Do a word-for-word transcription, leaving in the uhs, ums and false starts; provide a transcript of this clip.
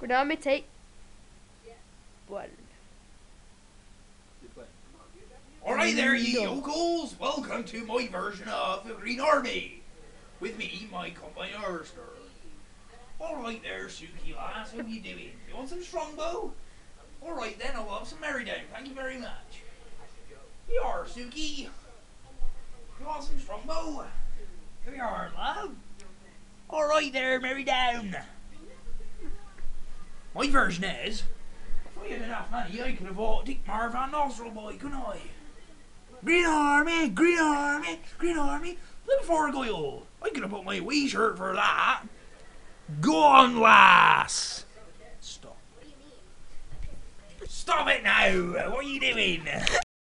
Green Army, take one. Alright there, ye yokels! Welcome to my version of the Green Army. With me, my company Arster. Alright there, Suki lass, how you doing? You want some strongbow? Alright then, I'll have some merry down, thank you very much. Here you are, Suki. You want some strongbow? Here you are, love. Alright there, merry down. My version is, if I had enough money, I could have bought Dick Marvan Nostril boy, couldn't I? Green Army, Green Army, Green Army, little for a goal. I could have bought my wee shirt for that. Go on, lass. Stop. Stop it now. What are you doing?